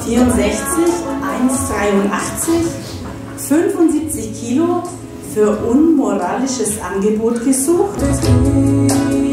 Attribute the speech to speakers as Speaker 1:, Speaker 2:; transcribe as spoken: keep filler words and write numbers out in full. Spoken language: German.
Speaker 1: vierundsechzig, eins Komma dreiundachtzig, fünfundsiebzig Kilo für unmoralisches Angebot gesucht.